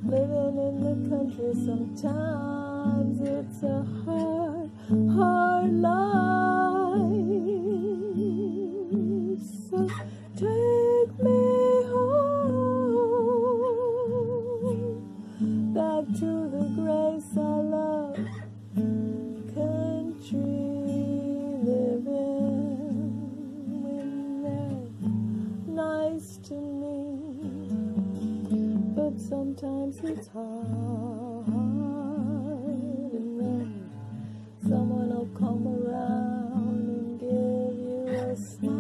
Living in the country sometimes it's a hard, hard life. So take me home, back to the grace I love, country living. When they're nice to me, but sometimes it's hard, and then someone will come around and give you a smile.